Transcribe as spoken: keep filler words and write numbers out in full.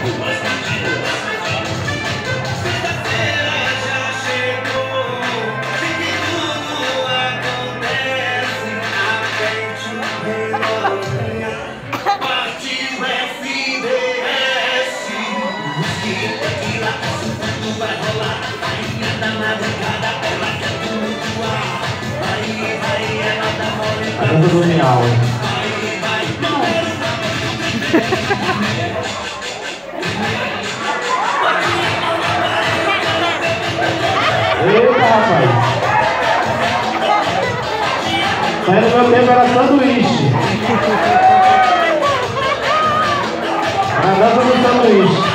A dança do Miau. Eita, rapaz. Mas no meu tempo era sanduíche. A dança do sanduíche.